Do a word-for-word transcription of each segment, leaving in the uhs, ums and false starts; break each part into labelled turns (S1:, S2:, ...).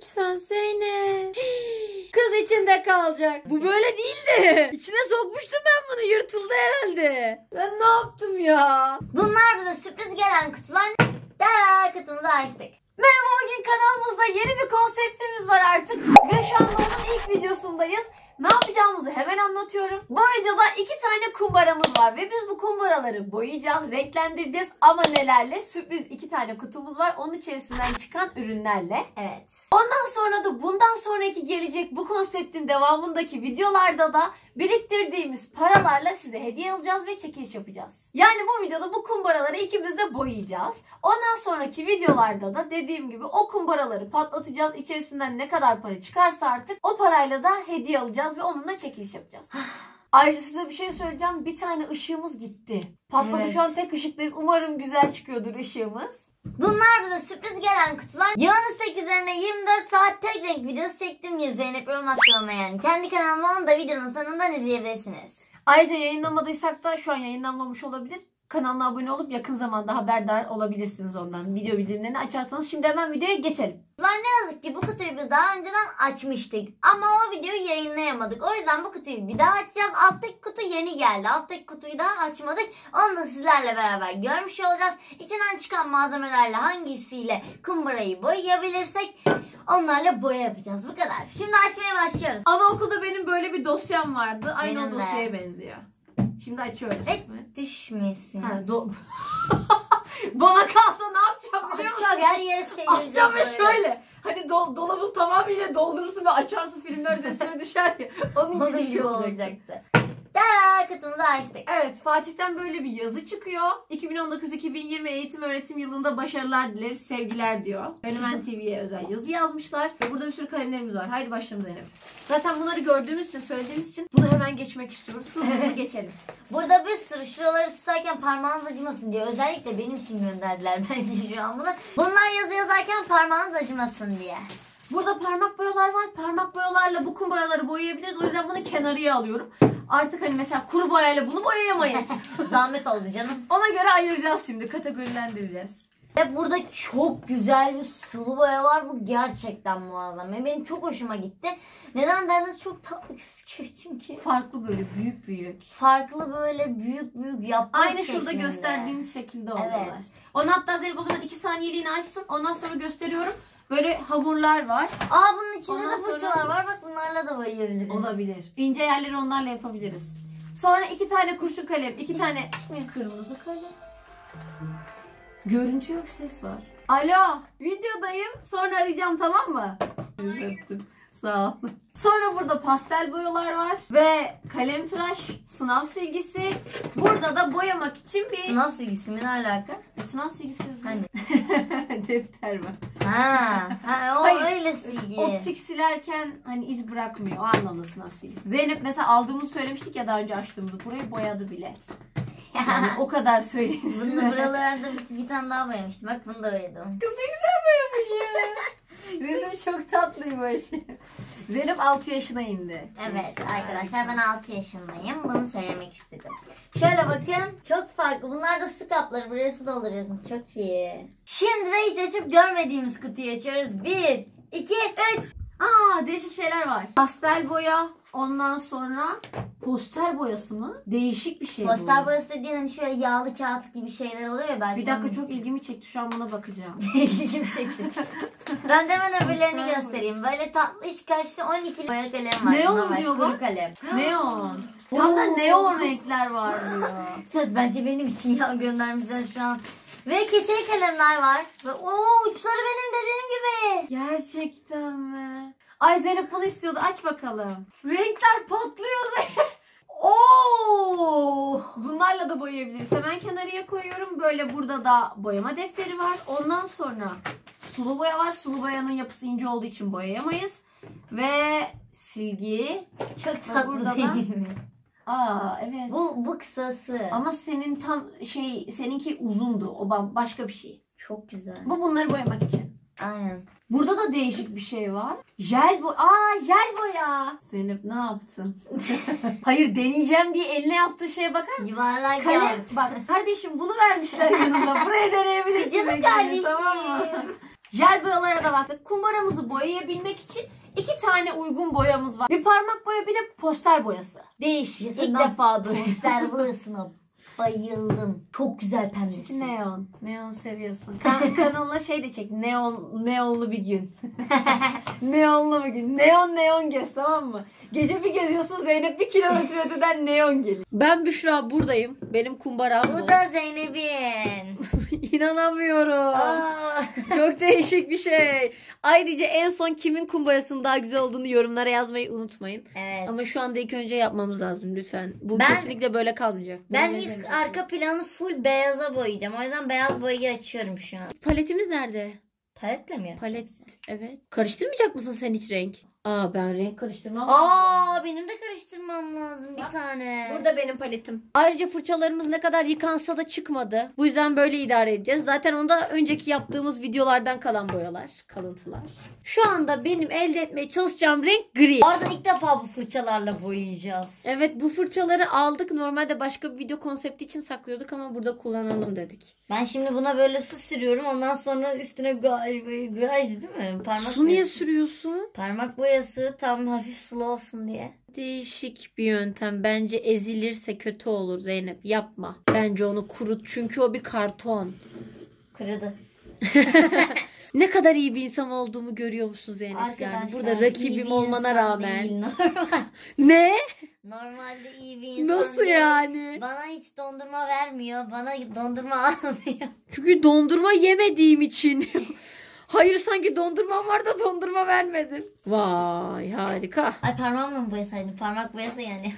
S1: lütfen Zeynep. Kız içinde kalacak. Bu böyle değildi. İçine sokmuştum ben bunu. Yırtıldı herhalde. Ben ne yaptım ya?
S2: Bunlar bize sürpriz gelen kutular. Dara kutumuzu açtık.
S1: Merhaba, bugün kanalımızda yeni bir konseptimiz var artık. Ve şu anda onun ilk videosundayız. Ne yapacağımızı hemen anlatıyorum. Bu videoda iki tane kumbaramız var ve biz bu kumbaraları boyayacağız, renklendireceğiz. Ama nelerle? Sürpriz iki tane kutumuz var. Onun içerisinden çıkan ürünlerle.
S2: Evet.
S1: Ondan sonra da bundan sonraki gelecek bu konseptin devamındaki videolarda da biriktirdiğimiz paralarla size hediye alacağız ve çekiliş yapacağız. Yani bu videoda bu kumbaraları ikimiz de boyayacağız. Ondan sonraki videolarda da dediğim gibi o kumbaraları patlatacağız. İçerisinden ne kadar para çıkarsa artık o parayla da hediye alacağız ve onunla çekiliş yapacağız. Ayrıca size bir şey söyleyeceğim. Bir tane ışığımız gitti. Patladı, evet. Şu an tek ışıktayız. Umarım güzel çıkıyordur ışığımız.
S2: Bunlar bize sürpriz gelen kutular. Yağın sekizlerine yirmi dört saat tek renk videosu çektim ya Zeynep Romasyon'a yani. Kendi kanalıma onu da videonun sonundan izleyebilirsiniz.
S1: Ayrıca yayınlamadıysak da şu an yayınlanmamış olabilir. Kanalına abone olup yakın zamanda haberdar olabilirsiniz ondan. Video bildirimlerini açarsanız. Şimdi hemen videoya geçelim.
S2: Ne yazık ki bu kutuyu biz daha önceden açmıştık. Ama o videoyu yayınlayamadık. O yüzden bu kutuyu bir daha açacağız. Alttaki kutu yeni geldi. Alttaki kutuyu daha açmadık. Onu da sizlerle beraber görmüş olacağız. İçinden çıkan malzemelerle hangisiyle kumbarayı boyayabilirsek onlarla boya yapacağız. Bu kadar. Şimdi açmaya başlıyoruz.
S1: Anaokulda benim böyle bir dosyam vardı. Aynı
S2: Benim
S1: o dosyaya de benziyor. Şimdi açıyoruz.
S2: Et düşmesin.
S1: Ha, do Bana kalsa ne yapacağım biliyor musun?
S2: Açacağım, her yere seyireceğim.
S1: Açacağım ve şöyle. Hani do dolabı tamamıyla doldurursun ve açarsın, filmler de üstüne düşer ya. Onun gibi bir şey olacaktı.
S2: Dara kutumuzu açtık.
S1: Evet, Fatih'ten böyle bir yazı çıkıyor. iki bin on dokuz iki bin yirmi eğitim öğretim yılında başarılar dileriz, sevgiler diyor. Fenomen T V'ye özel yazı yazmışlar. Ve burada bir sürü kalemlerimiz var. Haydi başlayalım Zeynep. Zaten bunları gördüğümüz için, söylediğimiz için bunu hemen geçmek istiyoruz. Hızlı geçelim.
S2: Burada bir sürü şuraları tutarken parmağınız acımasın diye özellikle benim için gönderdiler bence şu an bunu. Bunlar yazı yazarken parmağınız acımasın diye.
S1: Burada parmak boyalar var. Parmak boyalarla bu kumbaraları boyayabiliriz. O yüzden bunu kenarıya alıyorum. Artık hani mesela kuru boyayla bunu boyayamayız.
S2: Zahmet oldu canım.
S1: Ona göre ayıracağız şimdi. Kategorilendireceğiz.
S2: Ve burada çok güzel bir sulu boya var. Bu gerçekten muazzam. Ve benim çok hoşuma gitti. Neden derseniz çok tatlı gözüküyor çünkü.
S1: Farklı böyle büyük büyük.
S2: Farklı böyle büyük büyük yapboz
S1: Aynı
S2: şeklinde.
S1: şurada gösterdiğiniz şekilde oldular.
S2: Evet.
S1: Onu hatta Zeynep o zaman iki saniyeliğine açsın. Ondan sonra gösteriyorum. Böyle hamurlar var.
S2: Aa, bunun içinde
S1: Ondan
S2: de fırçalar sonra var. Bak bunlarla da boyayabiliriz.
S1: Olabilir. İnce yerleri onlarla yapabiliriz. Sonra iki tane kurşun kalem, iki tane kırmızı kalem. Görüntü yok, ses var. Alo, videodayım. Sonra arayacağım, tamam mı? Öptüm. Sağ ol. Sonra burada pastel boyalar var ve kalem tıraş, sınav silgisi. Burada da boyamak için bir...
S2: Sınav silgisi mi, ne alaka?
S1: E, sınav silgisi yazıyor.
S2: Hani?
S1: Defter var.
S2: Ha, ha o
S1: Hayır,
S2: öyle silgi.
S1: Optik silerken hani iz bırakmıyor. O anlamda sınav silgisi. Zeynep mesela aldığımızı söylemiştik ya daha önce açtığımızı. Burayı boyadı bile. Yani o kadar söyleyeyim size.
S2: Bunu buralarda bir tane daha boyamıştım. Bak bunu da boyadım.
S1: Kız ne güzel boyamış ya. Resim çok tatlıymış. Zeynep altı yaşına indi.
S2: Evet arkadaşlar, ben altı yaşındayım. Bunu söylemek istedim. Şöyle bakın, çok farklı. Bunlar da su kapları. Buraya su dolduruyorsun. Çok iyi. Şimdi de hiç açıp görmediğimiz kutuyu açıyoruz. Bir, iki, üç.
S1: Aa, değişik şeyler var. Pastel boya. Ondan sonra poster boyası mı? Değişik bir şey bu.
S2: Poster boyası dediğin hani şöyle yağlı kağıt gibi şeyler oluyor ya. Ben
S1: bir dakika, çok ilgimi çekti. Şu an buna bakacağım.
S2: ilgimi çekti. Ben de hemen öbürlerini göstereyim. Böyle tatlış kaçlı on ikili boya kalem var.
S1: Neon diyor bu.
S2: Kuru kalem.
S1: Neon. Tam da neon renkler var diyor.
S2: Söz, bence benim için ya göndermişler şu an. Ve keçeli kalemler var. Ve ooo, uçları benim dediğim gibi.
S1: Gerçekten mi? Ay Zeynep bunu istiyordu. Aç bakalım. Renkler patlıyor Zeynep. Oo! Bunlarla da boyayabiliriz. Hemen kenarıya koyuyorum. Böyle burada da boyama defteri var. Ondan sonra sulu boya var. Sulu boyanın yapısı ince olduğu için boyayamayız. Ve silgi.
S2: Çok tatlı değil mi?
S1: Aa evet.
S2: Bu bu kısası.
S1: Ama senin tam şey, seninki uzundu. O başka bir şey.
S2: Çok güzel.
S1: Bu bunları boyamak için.
S2: Aynen.
S1: Burada da değişik bir şey var. Jel boya. Aa, jel boya. Zeynep ne yaptın? Hayır, deneyeceğim diye eline yaptığı şeye bakar mısın?
S2: Yuvarlak
S1: Kalem.
S2: yap.
S1: Bak kardeşim, bunu vermişler yanında. Buraya deneyebilirsin.
S2: Canım kardeşim.
S1: Tamam mı? Jel boyalara da baktık. Kumbaramızı boyayabilmek için iki tane uygun boyamız var. Bir parmak boya, bir de poster boyası. Değişik. İlk defa duyuyorum.
S2: Poster boyasına bayıldım. Çok güzel pembesi.
S1: Neon. Neon seviyorsun. Kan kanalına şey de çek. Neon, neonlu bir gün. Neonlu bir gün. Neon neon gez, tamam mı? Gece bir geziyorsun, Zeynep bir kilometre öteden neon geliyor. Ben Büşra buradayım. Benim kumbaram bu.
S2: Bu da Zeynep'in.
S1: İnanamıyorum.
S2: Aa.
S1: Çok değişik bir şey. Ayrıca en son kimin kumbarasının daha güzel olduğunu yorumlara yazmayı unutmayın.
S2: Evet.
S1: Ama şu anda ilk önce yapmamız lazım lütfen. Bu
S2: Ben-
S1: kesinlikle böyle kalmayacak.
S2: Ben
S1: Bunu
S2: ilk
S1: benzemiş.
S2: arka planı full beyaza boyayacağım. O yüzden beyaz boyayı açıyorum şu an.
S1: Paletimiz nerede?
S2: Paletle mi
S1: Palet,
S2: yapacaksın?
S1: evet. Karıştırmayacak mısın sen hiç renk? Aa, ben renk karıştırmam.
S2: Aa, benim de karıştırmam lazım bir tane.
S1: Burada benim paletim. Ayrıca fırçalarımız ne kadar yıkansa da çıkmadı. Bu yüzden böyle idare edeceğiz. Zaten onda önceki yaptığımız videolardan kalan boyalar, kalıntılar. Şu anda benim elde etmeye çalışacağım renk gri.
S2: Orada ilk defa bu fırçalarla boyayacağız.
S1: Evet, bu fırçaları aldık. Normalde başka bir video konsepti için saklıyorduk ama burada kullanalım dedik.
S2: Ben şimdi buna böyle su sürüyorum. Ondan sonra üstüne guaj, guaj değil mi? Parmak
S1: Su niye
S2: boyası.
S1: sürüyorsun?
S2: Parmak boyası tam hafif sulu olsun diye.
S1: Değişik bir yöntem. Bence ezilirse kötü olur Zeynep. Yapma. Bence onu kurut. Çünkü o bir karton.
S2: Kırıldı.
S1: Ne kadar iyi bir insan olduğumu görüyor musun Zeynep?
S2: Arkadaşlar,
S1: Yani burada
S2: iyi bir
S1: rakibim olmana
S2: insan
S1: rağmen.
S2: değil, normal.
S1: Ne?
S2: Normalde iyi bir insan
S1: Nasıl
S2: değil.
S1: yani?
S2: Bana hiç dondurma vermiyor. Bana dondurma almıyor.
S1: Çünkü dondurma yemediğim için. Hayır, sanki dondurmam var da dondurma vermedim. Vay, harika.
S2: Ay, parmağımla mı boyasaydın? Parmak boyası yani.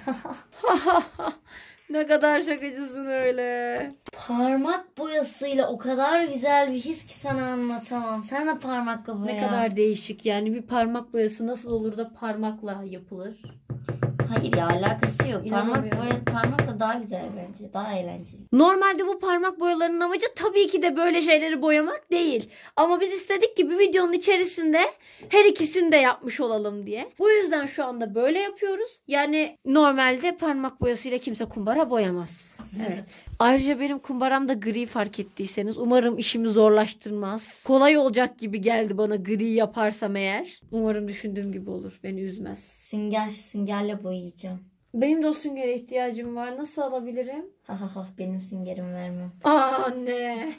S1: Ne kadar şakacısın öyle.
S2: Parmak boyasıyla o kadar güzel bir his ki sana anlatamam. Sen de parmakla boya.
S1: Ne kadar değişik. Yani bir parmak boyası nasıl olur da parmakla yapılır?
S2: Hayır ya, alakası yok. Parmak
S1: İnanamıyorum.
S2: boya, parmakla daha güzel bence. Daha eğlenceli.
S1: Normalde bu parmak boyalarının amacı tabii ki de böyle şeyleri boyamak değil. Ama biz istedik ki bir videonun içerisinde her ikisini de yapmış olalım diye. Bu yüzden şu anda böyle yapıyoruz. Yani normalde parmak boyasıyla kimse kumbara boyamaz. Evet. Ayrıca benim kumbaram da gri, fark ettiyseniz. Umarım işimi zorlaştırmaz. Kolay olacak gibi geldi bana gri yaparsam eğer. Umarım düşündüğüm gibi olur. Beni üzmez.
S2: Sünger, süngerle boyayacağım.
S1: Benim de o süngere ihtiyacım var. Nasıl alabilirim?
S2: Ha ha ha, benim süngerimi vermem.
S1: Aa, anne.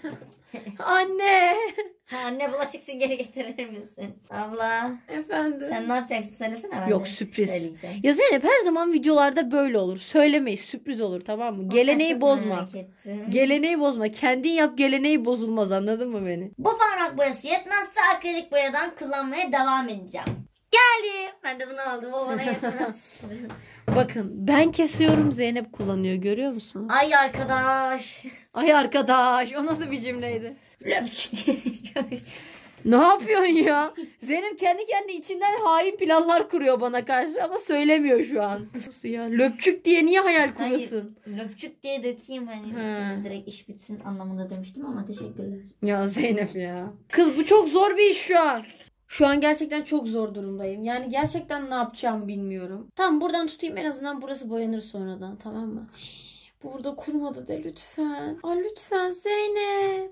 S1: Anne.
S2: Ha, anne, bulaşık süngeri getirir misin? Abla.
S1: Efendim.
S2: Sen ne yapacaksın? Söylesene ben
S1: Yok,
S2: de
S1: sürpriz.
S2: söyleyeceğim.
S1: Ya Zeynep, her zaman videolarda böyle olur. Söylemeyiz, sürpriz olur, tamam mı? Geleneği
S2: Çok
S1: bozma.
S2: merak ettim.
S1: Geleneği bozma. Kendin yap, geleneği bozulmaz, anladın mı beni?
S2: Bu parmak boyası yetmezse akrilik boyadan kullanmaya devam edeceğim. Geldi. Ben de bunu aldım. O bana yetmez.
S1: Bakın, ben kesiyorum, Zeynep kullanıyor, görüyor musun?
S2: Ay arkadaş.
S1: Ay arkadaş, o nasıl bir cümleydi?
S2: Löpçük diye geçiyormuş.
S1: Ne yapıyorsun ya? Zeynep kendi kendi içinden hain planlar kuruyor bana karşı ama söylemiyor şu an. Nasıl ya? Löpçük diye niye hayal kurasın?
S2: Löpçük diye dökeyim hani
S1: He.
S2: üstüne direkt iş bitsin anlamında demiştim ama teşekkürler.
S1: Ya Zeynep ya. Kız, bu çok zor bir iş şu an. Şu an gerçekten çok zor durumdayım. Yani gerçekten ne yapacağımı bilmiyorum. Tamam, buradan tutayım, en azından burası boyanır sonradan, tamam mı? Bu burada kurumadı de lütfen. Aa, lütfen Zeynep.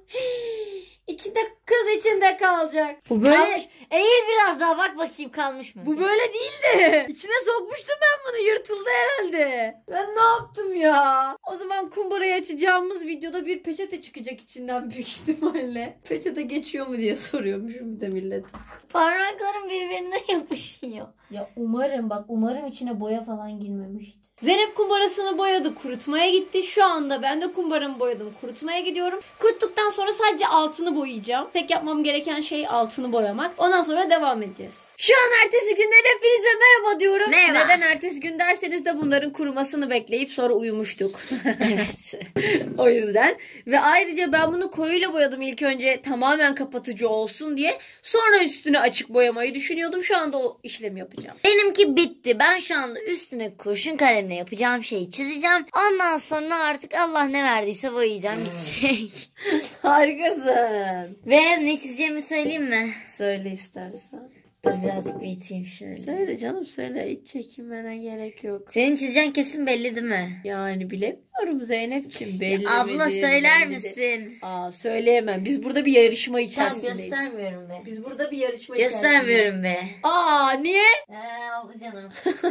S1: İçinde, kız içinde kalacak. Bu böyle
S2: Kalmış. Eğil biraz daha, bak bakayım kalmış mı?
S1: bu böyle değildi. İçine sokmuştum ben bunu, yırtıldı herhalde. Ben ne yaptım ya? O zaman kumbarayı açacağımız videoda bir peçete çıkacak içinden büyük ihtimalle. Peçete geçiyor mu diye soruyormuşum bir de millet.
S2: Parmaklarım birbirine yapışıyor.
S1: Ya umarım, bak umarım içine boya falan girmemiştir. Zeynep kumbarasını boyadı, kurutmaya gitti. Şu anda ben de kumbaramı boyadım, kurutmaya gidiyorum. Kuruttuktan sonra sadece altını boyayacağım. Tek yapmam gereken şey altını boyamak. Ondan sonra devam edeceğiz. Şu an ertesi günden hepinize merhaba diyorum.
S2: Merhaba.
S1: Neden ertesi gün derseniz de bunların kurumasını bekleyip sonra uyumuştuk. Evet. O yüzden. Ve ayrıca ben bunu koyuyla boyadım ilk önce, tamamen kapatıcı olsun diye. Sonra üstüne açık boyamayı düşünüyordum. Şu anda o işlemi yapacağım.
S2: Benimki bitti. Ben şu anda üstüne kurşun kalemle yapacağım şeyi çizeceğim. Ondan sonra artık Allah ne verdiyse boyayacağım, bitecek.
S1: Harikasın.
S2: Ve ne çizeceğimi söyleyeyim mi?
S1: Söyle istersen.
S2: Dur birazcık büyüteyim şöyle.
S1: Söyle canım söyle. Hiç çekinmene gerek yok.
S2: Senin çizeceğin kesin belli değil mi?
S1: Yani bilemiyorum Zeynep'ciğim. Belli
S2: Abla
S1: midir,
S2: söyler
S1: belli
S2: misin?
S1: de- Aa söyleyemem. Biz burada bir yarışma
S2: Tamam
S1: içerisindeyiz.
S2: göstermiyorum be.
S1: Biz burada bir yarışma
S2: Göstermiyorum be.
S1: Aa niye?
S2: Eee oldu canım.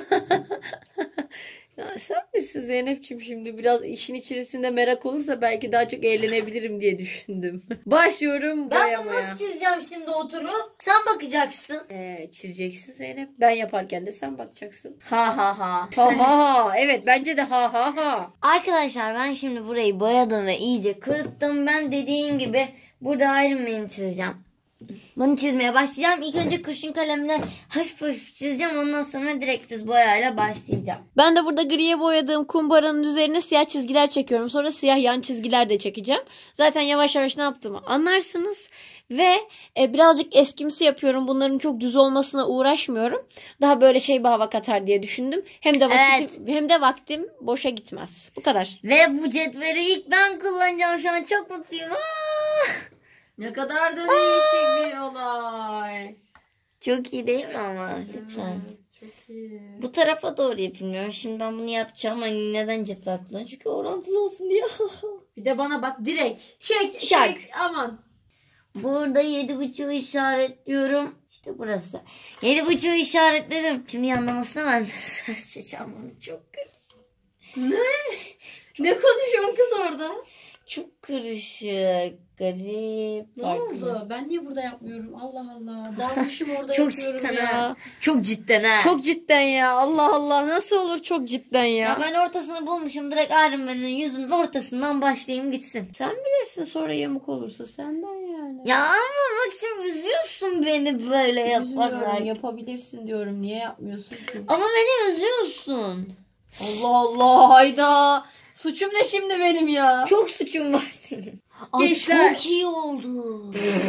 S1: Ya sen misin Zeynep'ciğim şimdi biraz işin içerisinde merak olursa belki daha çok eğlenebilirim diye düşündüm. Başlıyorum
S2: Ben bunu
S1: boyamaya.
S2: nasıl çizeceğim şimdi oturup? Sen bakacaksın.
S1: Ee, çizeceksin Zeynep. Ben yaparken de sen bakacaksın. Ha ha ha. Ha ha ha. Evet bence de ha ha ha.
S2: Arkadaşlar ben şimdi burayı boyadım ve iyice kuruttum. Ben dediğim gibi burada Iron Man'i çizeceğim. Bunu çizmeye başlayacağım. İlk önce kurşun kalemle hafif hafif çizeceğim. Ondan sonra direkt düz boyayla başlayacağım.
S1: Ben de burada griye boyadığım kumbaranın üzerine siyah çizgiler çekiyorum. Sonra siyah yan çizgiler de çekeceğim. Zaten yavaş yavaş ne yaptığımı anlarsınız. Ve e, birazcık eskimsi yapıyorum. Bunların çok düz olmasına uğraşmıyorum. Daha böyle şey bir hava katar diye düşündüm. Hem de vakitim, hem de vaktim boşa gitmez. Bu kadar.
S2: Ve bu cetveli ilk ben kullanacağım. Şu an çok mutluyum. Aa!
S1: Ne kadar da değişik bir olay.
S2: Çok iyi değil mi ama? Lütfen.
S1: Çok iyi.
S2: Bu tarafa doğru yapayım. Şimdi ben bunu yapacağım. Hani neden cetvel kullanıyorum? Çünkü orantılı olsun diye.
S1: Bir de bana bak direkt. Çek
S2: Şak.
S1: çek aman.
S2: Burada yedi buçuğu işaretliyorum. İşte burası. Yedi buçuğu işaretledim. Şimdi yanlamasına ben seçeceğim bunu. Çok karışık.
S1: Ne? Ne konuşuyorsun kız orada?
S2: Çok karışık. Garip.
S1: Ne
S2: farklı.
S1: oldu? Ben niye burada yapmıyorum? Allah Allah. Dalmışım orada
S2: Çok
S1: yapıyorum
S2: cidden
S1: ya.
S2: ha. Çok cidden ha.
S1: Çok cidden ya. Allah Allah. Nasıl olur çok cidden ya.
S2: Ya ben ortasını bulmuşum. Direkt Iron Man'in yüzünün ortasından başlayayım gitsin.
S1: Sen bilirsin sonra yamuk olursa senden yani.
S2: Ya ama bak şimdi üzüyorsun beni böyle
S1: Üzülmüyorum,
S2: yaparak.
S1: yapabilirsin diyorum. Niye yapmıyorsun ki?
S2: Ama beni üzüyorsun.
S1: Allah Allah hayda. Suçum ne şimdi benim ya?
S2: Çok suçun var senin.
S1: Gençler.
S2: Çok iyi oldu.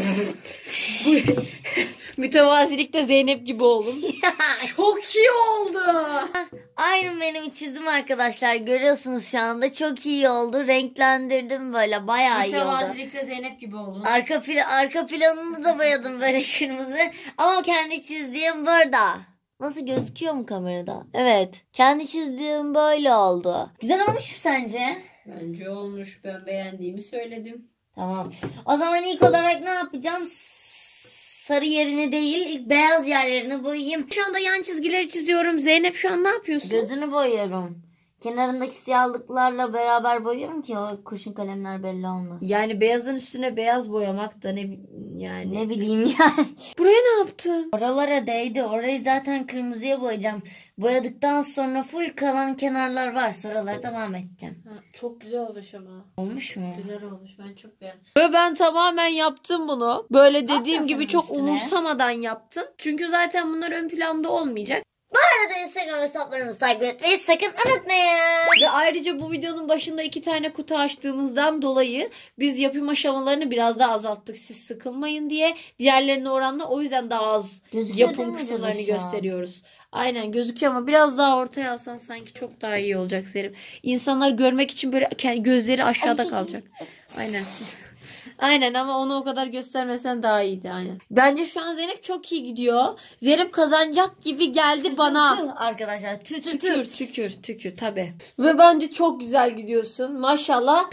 S1: Mütevazilikte Zeynep gibi oldum. Çok iyi oldu.
S2: Iron Man'imi çizdim arkadaşlar. Görüyorsunuz şu anda. Çok iyi oldu. Renklendirdim böyle. Bayağı iyi oldu.
S1: Mütevazilikte Zeynep gibi oldum.
S2: Arka, pla arka planını da boyadım böyle kırmızı. Ama kendi çizdiğim burada. Nasıl gözüküyor mu kamerada? Evet. Kendi çizdiğim böyle oldu. Güzel olmuş mu sence?
S1: Bence olmuş. Ben beğendiğimi söyledim.
S2: Tamam. O zaman ilk olarak ne yapacağım? Sarı yerini değil, ilk beyaz yerlerini boyayayım.
S1: Şu anda yan çizgileri çiziyorum. Zeynep şu an ne yapıyorsun?
S2: Gözünü boyuyorum. Kenarındaki siyahlıklarla beraber boyuyorum ki o kurşun kalemler belli olmasın.
S1: Yani beyazın üstüne beyaz boyamak da ne yani.
S2: Ne bileyim yani.
S1: Buraya ne yaptın?
S2: Oralara değdi. Orayı zaten kırmızıya boyayacağım. Boyadıktan sonra full kalan kenarlar var. Oralara devam edeceğim.
S1: Ha, çok güzel olmuş ama.
S2: Olmuş mu?
S1: Güzel olmuş. Ben çok beğendim. Ve ben tamamen yaptım bunu. Böyle dediğim
S2: yapacaksın
S1: gibi
S2: bunun
S1: çok
S2: üstüne?
S1: umursamadan yaptım. Çünkü zaten bunlar ön planda olmayacak.
S2: Bu arada Instagram hesaplarımızı takip etmeyi sakın unutmayın.
S1: Ve ayrıca bu videonun başında iki tane kutu açtığımızdan dolayı biz yapım aşamalarını biraz daha azalttık. Siz sıkılmayın diye. Diğerlerine oranla o yüzden daha az
S2: Gözüküyor değil
S1: yapım
S2: mi
S1: kısımlarını
S2: Duru şu an?
S1: gösteriyoruz. Aynen gözüküyor ama biraz daha ortaya alsan sanki çok daha iyi olacak Zeynep. İnsanlar görmek için böyle kendi gözleri aşağıda kalacak. Aynen. Aynen ama onu o kadar göstermesen daha iyiydi aynen. Bence şu an Zeynep çok iyi gidiyor. Zeynep kazanacak gibi geldi bana.
S2: Tüh arkadaşlar. Tüh tüh tüh.
S1: Tükür tükür tükür tabi. Ve bence çok güzel gidiyorsun. Maşallah.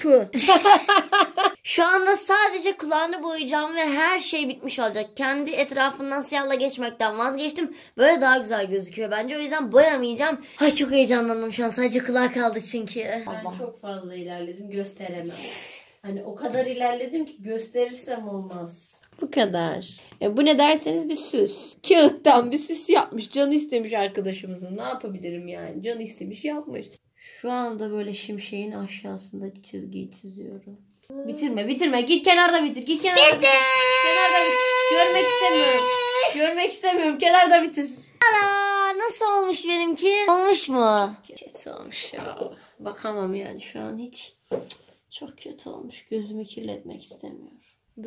S2: Şu anda sadece kulağını boyayacağım ve her şey bitmiş olacak. Kendi etrafından siyahla geçmekten vazgeçtim. Böyle daha güzel gözüküyor bence. O yüzden boyamayacağım. Ay çok heyecanlandım şu an. Sadece kulağı kaldı çünkü.
S1: Ben çok fazla ilerledim gösteremem. Hani o kadar ilerledim ki gösterirsem olmaz. Bu kadar. E bu ne derseniz bir süs. Kağıttan bir süs yapmış. Canı istemiş arkadaşımızın. Ne yapabilirim yani? Canı istemiş yapmış. Şu anda böyle şimşeğin aşağısındaki çizgiyi çiziyorum. Bitirme bitirme. Git kenarda bitir. Git kenarda bitir. Kenarda bitir. Görmek istemiyorum. Görmek istemiyorum. Kenarda bitir.
S2: Aa, nasıl olmuş benimki? Olmuş mu?
S1: Kötü olmuş ya. Bakamam yani şu an hiç. Çok kötü olmuş. Gözümü kirletmek istemiyorum.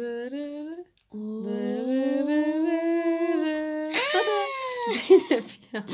S1: Zeynep ya.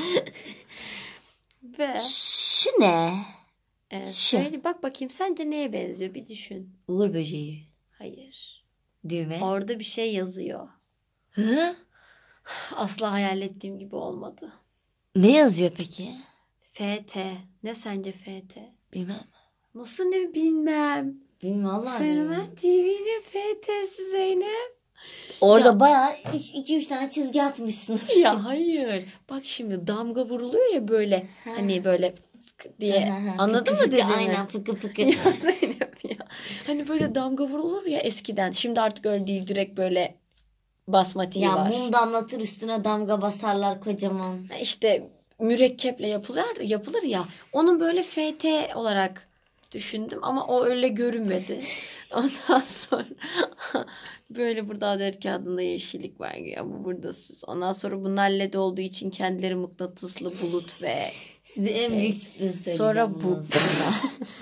S1: Ve
S2: Şu ne?
S1: evet,
S2: Şu.
S1: şöyle bak bakayım sence neye benziyor bir düşün.
S2: Uğur böceği.
S1: Hayır.
S2: Düğme.
S1: Orada bir şey yazıyor.
S2: Hı?
S1: Asla hayal ettiğim gibi olmadı.
S2: Ne yazıyor peki?
S1: F T. Ne sence F T?
S2: Bilmem.
S1: Nasıl ne bilmem.
S2: Bilmem vallahi.
S1: Fenomen T V'nin F T'si Zeynep.
S2: Orada
S1: Ya-
S2: bayağı iki üç tane çizgi atmışsın.
S1: Ya hayır. Bak şimdi damga vuruluyor ya böyle. Hani böyle fık diye. Anladın
S2: Fıkı
S1: mı
S2: fıkı,
S1: dediğimi?
S2: aynen fıkı fıkı.
S1: Ya Zeynep ya. Hani böyle damga vurulur ya eskiden. Şimdi artık öyle değil. Direkt böyle basmatiği
S2: Ya
S1: var.
S2: mum damlatır üstüne damga basarlar kocaman.
S1: İşte mürekkeple yapılır, yapılır ya. Onun böyle F T olarak düşündüm ama o öyle görünmedi. Ondan sonra böyle burada adet kağıdında yeşillik var ya, bu burada süs. Ondan sonra bunlar led olduğu için kendileri mıknatıslı bulut ve
S2: Size en
S1: Şey,
S2: büyük sürpriz söyleyeceğim.
S1: sonra bu.
S2: bundan sonra.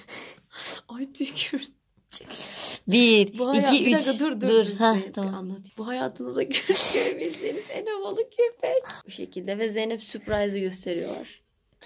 S1: Ay tükür.
S2: Bir,
S1: Bu hayat-
S2: iki,
S1: bir
S2: üç.
S1: dakika, dur dur.
S2: Dur.
S1: dur.
S2: Ha,
S1: Zeynep, bir
S2: tamam.
S1: anlatayım. Bu hayatınıza görebileceğiniz en havalı köpek. Bu şekilde ve Zeynep surprise'ı gösteriyor.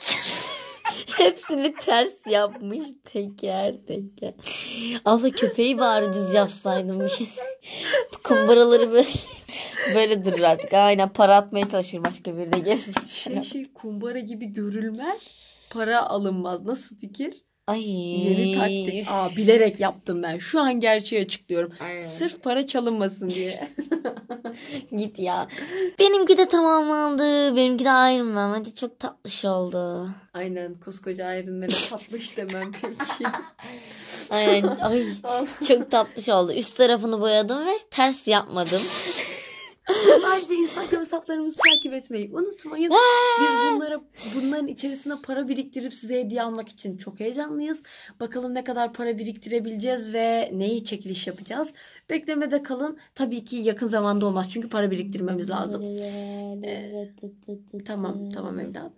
S2: Hepsini ters yapmış teker teker. Allah köpeği bari düz yapsaydım bir şey. Kumbaraları böyle böyle durur artık. Aynen para atmaya çalışır başka biri de gelmiş.
S1: Şey şey kumbara gibi görülmez. Para alınmaz. Nasıl fikir?
S2: Ay.
S1: Yeni taktik. Aa, bilerek yaptım ben. Şu an gerçeği açıklıyorum.
S2: Aynen.
S1: Sırf para çalınmasın diye.
S2: Git ya. Benimki de tamamlandı. Benimki de Iron Man. Hadi çok tatlış oldu.
S1: Aynen, koskoca Iron Man'e patmış demem peki.
S2: Aynen. Ay çok tatlış oldu. Üst tarafını boyadım ve ters yapmadım.
S1: Bence Instagram hesaplarımızı takip etmeyi unutmayın. Biz bunlara bunların içerisine para biriktirip size hediye almak için çok heyecanlıyız. Bakalım ne kadar para biriktirebileceğiz ve neyi çekiliş yapacağız. Beklemede kalın. Tabii ki yakın zamanda olmaz çünkü para biriktirmemiz lazım. Ee, tamam tamam evladım.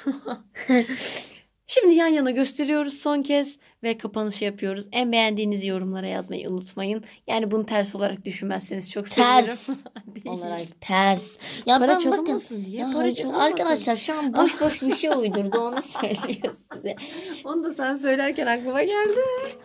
S1: Şimdi yan yana gösteriyoruz son kez ve kapanışı yapıyoruz. En beğendiğinizi yorumlara yazmayı unutmayın. Yani bunu ters olarak düşünmezseniz çok sevinirim.
S2: Ters
S1: Değil.
S2: olarak ters. Ya
S1: Para
S2: ben bakın
S1: çalınmasın diye.
S2: ya
S1: Para
S2: hocam,
S1: çalınmasın.
S2: arkadaşlar şu an boş boş bir şey uydurdu onu söylüyor size.
S1: Onu da sen söylerken aklıma geldi.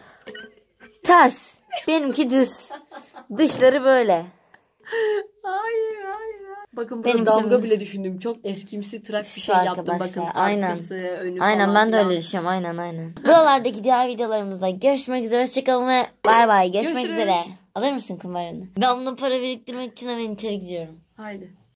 S2: Ters. Benimki düz. Dışları böyle.
S1: Hayır hayır. Bakın
S2: Benim
S1: burada damga
S2: bizim-
S1: bile düşündüm. Çok eskimsi trak bir
S2: Şu
S1: şey yaptım.
S2: arkadaşlar,
S1: Bakın
S2: aynen.
S1: arkası, önü
S2: Aynen
S1: falan
S2: ben de
S1: filan.
S2: öyle düşünüyorum. Aynen aynen. Buralardaki diğer videolarımızda görüşmek üzere. Hoşçakalın ve bay bay. Görüşmek
S1: Görüşürüz.
S2: üzere. Alır mısın kumbaranı? Ben bununla para biriktirmek için hemen içeri gidiyorum.
S1: Haydi.